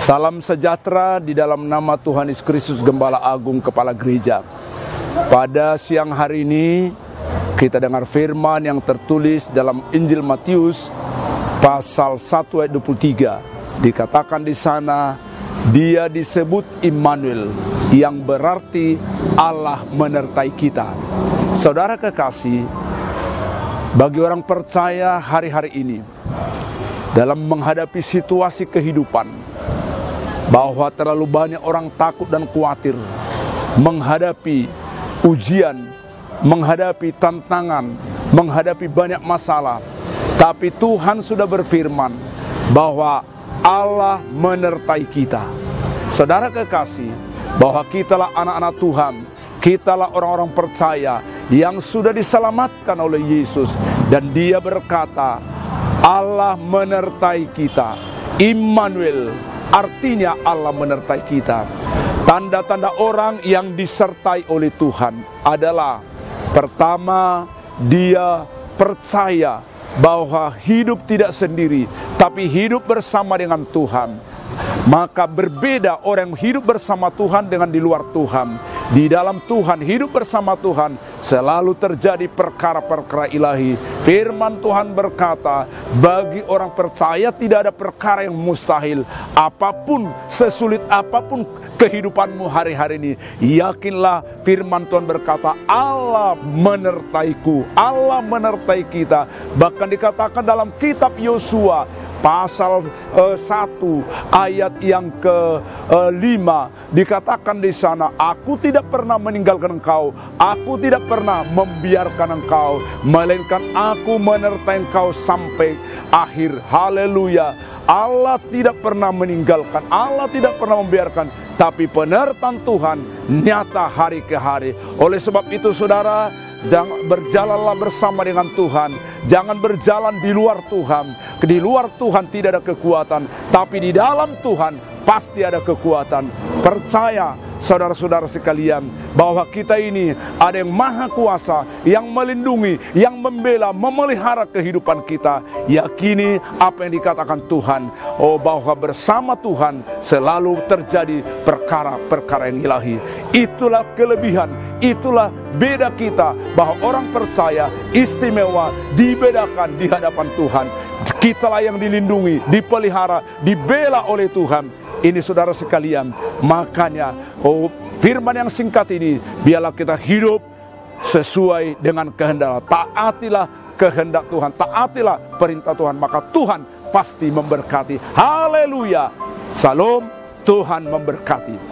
Salam sejahtera di dalam nama Tuhan Yesus Kristus, Gembala Agung Kepala Gereja. Pada siang hari ini kita dengar firman yang tertulis dalam Injil Matius pasal 1 ayat 23. Dikatakan di sana, Dia disebut Immanuel, yang berarti Allah menyertai kita. Saudara kekasih, bagi orang percaya hari-hari ini dalam menghadapi situasi kehidupan, bahwa terlalu banyak orang takut dan khawatir menghadapi ujian, menghadapi tantangan, menghadapi banyak masalah. Tapi Tuhan sudah berfirman bahwa Allah menyertai kita. Saudara kekasih, bahwa kitalah anak-anak Tuhan, kitalah orang-orang percaya yang sudah diselamatkan oleh Yesus. Dan Dia berkata, Allah menyertai kita. Immanuel, artinya Allah menyertai kita. Tanda-tanda orang yang disertai oleh Tuhan adalah, pertama, dia percaya bahwa hidup tidak sendiri, tapi hidup bersama dengan Tuhan. Maka berbeda orang yang hidup bersama Tuhan dengan di luar Tuhan. Di dalam Tuhan, hidup bersama Tuhan, selalu terjadi perkara-perkara ilahi. Firman Tuhan berkata, bagi orang percaya tidak ada perkara yang mustahil. Apapun, sesulit apapun kehidupanmu hari-hari ini, yakinlah firman Tuhan berkata, Allah menyertaiku, Allah menyertai kita. Bahkan dikatakan dalam kitab Yosua pasal 1 ayat yang ke-5, dikatakan di sana, aku tidak pernah meninggalkan engkau, aku tidak pernah membiarkan engkau, melainkan aku menyertai engkau sampai akhir. Haleluya. Allah tidak pernah meninggalkan, Allah tidak pernah membiarkan, tapi penyertaan Tuhan nyata hari ke hari. Oleh sebab itu saudara, jangan berjalanlah bersama dengan Tuhan. Jangan berjalan di luar Tuhan. Di luar Tuhan tidak ada kekuatan, tapi di dalam Tuhan pasti ada kekuatan. Percaya saudara-saudara sekalian, bahwa kita ini ada yang maha kuasa, yang melindungi, yang membela, memelihara kehidupan kita. Yakini apa yang dikatakan Tuhan, bahwa bersama Tuhan selalu terjadi perkara-perkara yang ilahi. Itulah kelebihan, itulah beda kita, bahwa orang percaya istimewa, dibedakan di hadapan Tuhan. Kitalah yang dilindungi, dipelihara, dibela oleh Tuhan. Ini saudara sekalian, makanya firman yang singkat ini, biarlah kita hidup sesuai dengan kehendak. Taatilah kehendak Tuhan, taatilah perintah Tuhan, maka Tuhan pasti memberkati. Haleluya. Salam, Tuhan memberkati.